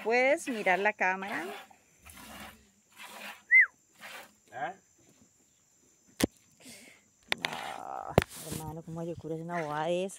puedes mirar la cámara. No, hermano, ¿cómo le ocurre una bobada de esa?